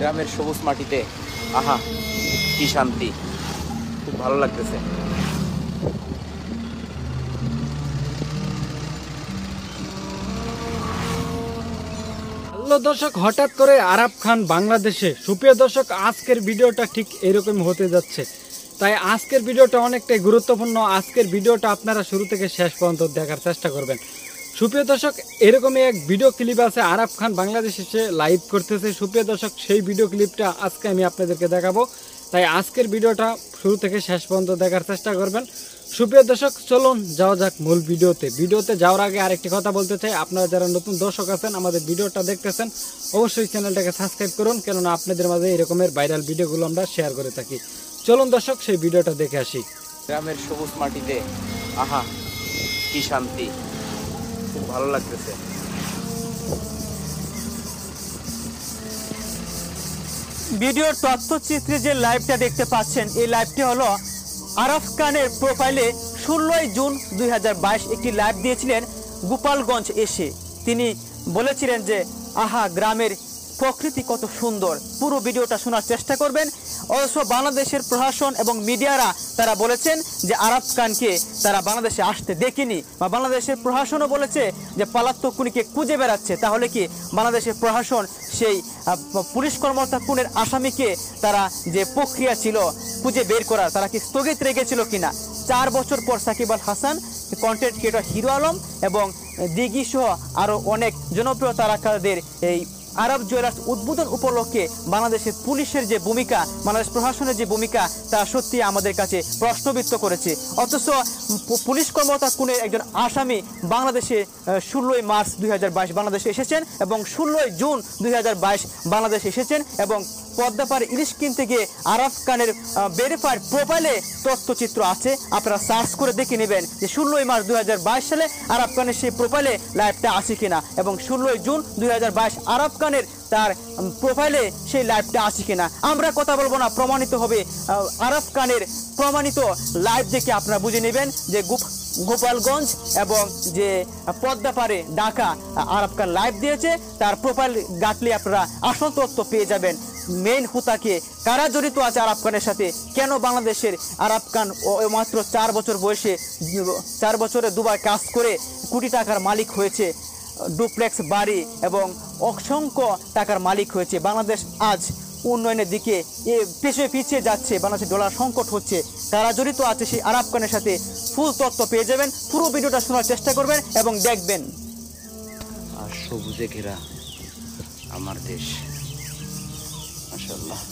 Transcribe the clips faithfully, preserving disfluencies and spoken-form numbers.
গ্রামের সবুজ মাটিতে আহা কি শান্তি, খুব ভালো লাগতেছে। হ্যালো দর্শক, হঠাৎ করে আরাপ খান বাংলাদেশে। সুপ্রিয় দর্শক, আজকের ভিডিওটা ঠিক এরকম হতে যাচ্ছে, তাই আজকের ভিডিওটা অনেকটাই গুরুত্বপূর্ণ। আজকের ভিডিওটা আপনারা শুরু থেকে শেষ পর্যন্ত দেখার চেষ্টা করবেন। সুপ্রিয় দর্শক, এরকমই এক ভিডিও ক্লিপ আছে, আরাপ খান বাংলাদেশে সে লাইভ করতেছে। সুপ্রিয় দর্শক, সেই ভিডিও ক্লিপটা আজকে আমি আপনাদেরকে দেখাবো, তাই আজকের ভিডিওটা শুরু থেকে শেষ পর্যন্ত দেখার চেষ্টা করবেন। সুপ্রিয় দর্শক, চলুন যাওয়া যাক মূল ভিডিওতে। ভিডিওতে যাওয়ার আগে আরেকটি কথা বলতে চাই, আপনারা যারা নতুন দর্শক আছেন, আমাদের ভিডিওটা দেখতেছেন, অবশ্যই চ্যানেলটাকে সাবস্ক্রাইব করুন, কেননা আপনাদের মাঝে এরকমের ভাইরাল ভিডিওগুলো আমরা শেয়ার করে থাকি। চলুন দর্শক, সেই ভিডিওটা দেখে আসি। গ্রামের সবুজ মাটিতে আহা কি শান্তি, খুব ভালো লাগতেছে। ভিডিওর তথ্যচিত্রে যে লাইভটা দেখতে পাচ্ছেন, এই লাইভটি হলো আরাপ খানের প্রোফাইলে ষোলোই জুন দুই হাজার বাইশ একটি লাইভ দিয়েছিলেন গোপালগঞ্জ এসে। তিনি বলেছিলেন যে আহা গ্রামের প্রকৃতি কত সুন্দর। পুরো ভিডিওটা শোনার চেষ্টা করবেন। অবশ্য বাংলাদেশের প্রশাসন এবং মিডিয়ারা তারা বলেছেন যে আরাপ খানকে তারা বাংলাদেশে আসতে দেখেনি, বা বাংলাদেশের প্রশাসনও বলেছে যে পলাতক খুনিকে খুঁজে বেড়াচ্ছে। তাহলে কি বাংলাদেশের প্রশাসন সেই পুলিশ কর্মকর্তা খুনের আসামিকে তারা যে প্রক্রিয়া ছিল খুঁজে বের করার, তারা কি স্থগিত রেখেছিল কিনা? চার বছর পর সাকিব আল হাসান, কন্টেন্ট ক্রিয়েটর হিরো আলম এবং দিঘি সহ আরও অনেক জনপ্রিয় তারকাদের এই আরব জুয়েলার্স উদ্বোধন উপলক্ষে বাংলাদেশের পুলিশের যে ভূমিকা, বাংলাদেশ প্রশাসনের যে ভূমিকা, তা সত্যি আমাদের কাছে প্রশ্নবিদ্ধ করেছে। অথচ পুলিশ কর্মকর্তা খুনের একজন আসামি বাংলাদেশে ষোলোই মার্চ দুই হাজার বাইশ বাংলাদেশে এসেছেন এবং ষোলোই জুন দুই হাজার বাইশ বাংলাদেশে এসেছেন এবং পদ্মাপাড়ে ইলিশ কিনতে গিয়ে আরাপ খানের ভেরিফাইড প্রোফাইলে তথ্যচিত্র আছে। আপনারা সার্চ করে দেখে নেবেন যে ষোলোই মার্চ দুই হাজার বাইশ সালে আরাপ খানের সেই প্রোফাইলে লাইভটা আছে কিনা, এবং ষোলোই জুন দুই হাজার বাইশ আরাপ খানের তার প্রোফাইলে সেই লাইভটা আছে কিনা। আমরা কথা বলবো না, প্রমাণিত হবে। আরাপ খানের প্রমাণিত লাইভ দেখে আপনারা বুঝে নেবেন যে গোপালগঞ্জ এবং যে পদ্মাপাড়ে ঢাকা আরাপ খান লাইভ দিয়েছে, তার প্রোফাইল গাঁটলে আপনারা আসল তথ্য পেয়ে যাবেন। মেইন হুতাকে কারা জড়িত আছে আরাপ খানের সাথে, কেন বাংলাদেশের আরাপ খান মাত্র চার বছর বয়সে চার বছরে দুবার কাজ করে কোটি টাকার মালিক হয়েছে, ডুপ্লেক্স বাড়ি এবং অসংখ্য টাকার মালিক হয়েছে। বাংলাদেশ আজ উন্নয়নের দিকে পিছিয়ে পিছিয়ে যাচ্ছে, বাংলাদেশের ডলার সংকট হচ্ছে। কারা জড়িত আছে সেই আরাপ খানের সাথে ফুল তথ্য পেয়ে যাবেন। পুরো ভিডিওটা শোনার চেষ্টা করবেন এবং দেখবেন। আর সবুজে ঘেরা আমার দেশ, মাশাআল্লাহ।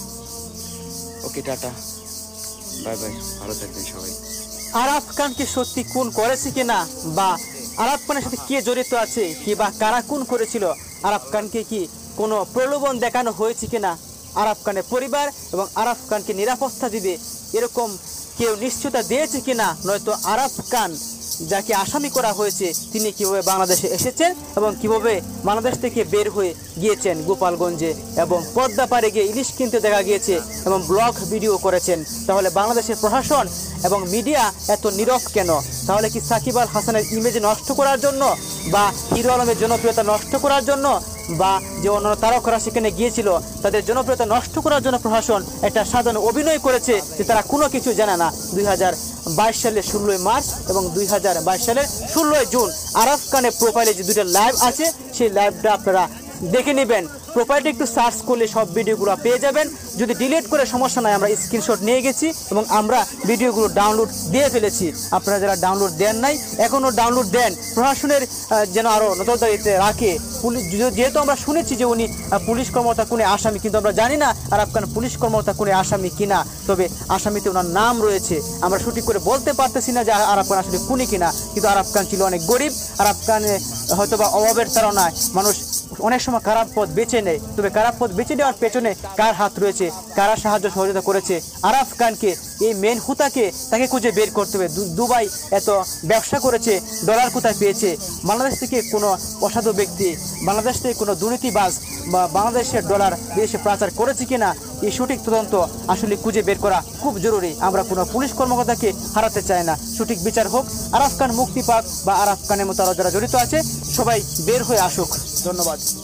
ওকে, টাটা, বাই বাই, ভালো থাকবেন সবাই। আরাপ খানকে সত্যি খুন করেছে কিনা, বা আরাপ খানের সাথে কে জড়িত আছে, কি বা কারা খুন করেছিল, আরাপ খানকে কি কোনো প্রলোভন দেখানো হয়েছে কিনা, আরাপ খানের পরিবার এবং আরাপ খানকে নিরাপত্তা দিবে এরকম কেউ নিশ্চয়তা দিয়েছে কিনা, নয়তো আরাপ খান যাকে আসামি করা হয়েছে তিনি কিভাবে বাংলাদেশে এসেছেন এবং কিভাবে বাংলাদেশ থেকে বের হয়ে গিয়েছেন গোপালগঞ্জে এবং পদ্মাপাড়ে গিয়ে ইলিশ কিনতে দেখা গিয়েছে এবং ব্লগ ভিডিও করেছেন। তাহলে বাংলাদেশের প্রশাসন এবং মিডিয়া এত নীরব কেন? তাহলে কি সাকিব আল হাসানের ইমেজ নষ্ট করার জন্য, বা হিরো আলমের জনপ্রিয়তা নষ্ট করার জন্য, বা যে অন্যান্য তারকারা সেখানে গিয়েছিল তাদের জনপ্রিয়তা নষ্ট করার জন্য প্রশাসন একটা সাধারণ অভিনয় করেছে যে তারা কোনো কিছু জানে না? দুই হাজার বাইশ সালের ষোলোই মার্চ এবং দুই হাজার বাইশ সালের ষোলোই জুন আরাপ খানের প্রোফাইলে যে দুইটা লাইভ আছে, সেই লাইভটা আপনারা দেখে নেবেন। প্রোফাইলটা একটু সার্চ করলে সব ভিডিওগুলো পেয়ে যাবেন। যদি ডিলিট করে সমস্যা নয়, আমরা স্ক্রিনশট নিয়ে গেছি এবং আমরা ভিডিওগুলো ডাউনলোড দিয়ে ফেলেছি। আপনারা যারা ডাউনলোড দেন নাই, এখনও ডাউনলোড দেন। প্রশাসনের যেন আরও নজরদারিতে রাখে পুলিশ, যেহেতু আমরা শুনেছি যে উনি পুলিশ কর্মকর্তা কোনে আসামি, কিন্তু আমরা জানি না আরাপ খান পুলিশ কর্মকর্তা কোনে আসামি কিনা। তবে আসামিতে ওনার নাম রয়েছে, আমরা সঠিক করে বলতে পারতেছি না যে আরাপ খান আসলে খুনি কিনা। কিন্তু আরাপ খান ছিল অনেক গরিব, আরাপ খানে হয়তো বা অভাবের তাড়নায় মানুষ অনেক সময় খারাপ পথ বেছে নেয়। তবে খারাপ পথ বেছে নেওয়ার পেছনে কার হাত রয়েছে, কারা সাহায্য সহযোগিতা করেছে আরাপ খানকে, এই মেন হুতাকে তাকে খুঁজে বের করতে হবে। দুবাই এত ব্যবসা করেছে, ডলার কোথায় পেয়েছে? বাংলাদেশ থেকে কোনো অসাধু ব্যক্তি, বাংলাদেশ থেকে কোনো দুর্নীতিবাজ বা বাংলাদেশের ডলার বিদেশে পাচার করেছে কিনা, এই সঠিক তদন্ত আসলে খুঁজে বের করা খুব জরুরি। আমরা কোনো পুলিশ কর্মকর্তাকে হারাতে চাই না। সঠিক বিচার হোক, আরাপ খান মুক্তি পাক, বা আরাপ খানের মতো আরও যারা জড়িত আছে সবাই বের হয়ে আসুক। ধন্যবাদ।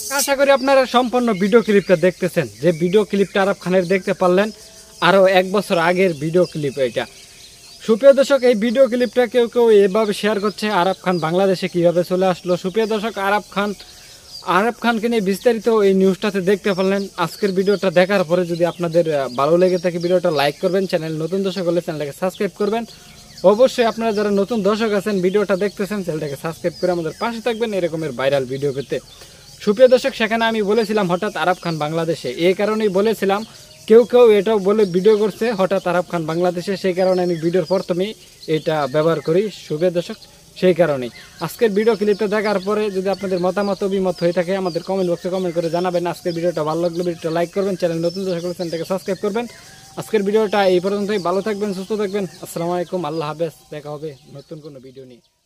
আশা করি আপনারা সম্পূর্ণ ভিডিও ক্লিপটা দেখতেছেন। যে ভিডিও ক্লিপটা আরাপ খানের দেখতে পারলেন আরও এক বছর আগের ভিডিও ক্লিপ এটা। সুপ্রিয় দর্শক, এই ভিডিও ক্লিপটা কেউ কেউ এভাবে শেয়ার করছে আরাপ খান বাংলাদেশে কিভাবে চলে আসলো। সুপ্রিয় দর্শক, আরাপ খান আরাপ খানকে নিয়ে বিস্তারিত এই নিউজটাতে দেখতে পারলেন। আজকের ভিডিওটা দেখার পরে যদি আপনাদের ভালো লেগে থাকে ভিডিওটা লাইক করবেন, চ্যানেল নতুন দর্শক হলে চ্যানেলটাকে সাবস্ক্রাইব করবেন। অবশ্যই আপনারা যারা নতুন দর্শক আছেন ভিডিওটা দেখতেছেন চ্যানেলটাকে সাবস্ক্রাইব করে আমাদের পাশে থাকবেন এরকমের ভাইরাল ভিডিও পেতে। সুপ্রিয় দর্শক, সেখানে আমি বলেছিলাম হঠাৎ আরাপ খান বাংলাদেশে, এই কারণেই বলেছিলাম। কেউ কেউ এটাও বলে ভিডিও করছে হঠাৎ আরাপ খান বাংলাদেশে, সেই কারণে আমি ভিডিওর প্রথমেই এটা ব্যবহার করি। সুপ্রিয় দর্শক, সেই কারণেই আজকের ভিডিও ক্লিপটা দেখার পরে যদি আপনাদের মতামত অভিমত হয়ে থাকে আমাদের কমেন্ট বক্সে কমেন্ট করে জানাবেন। আজকের ভিডিওটা ভালো লাগলে ভিডিওটা লাইক করবেন, চ্যানেল নতুন দর্শক হলে চ্যানেলটাকে সাবস্ক্রাইব করবেন। আজকের ভিডিওটা এই পর্যন্তই। ভালো থাকবেন, সুস্থ থাকবেন। আসসালামু আলাইকুম, আল্লাহ হাফেজ। দেখা হবে নতুন কোনো ভিডিও নিয়ে।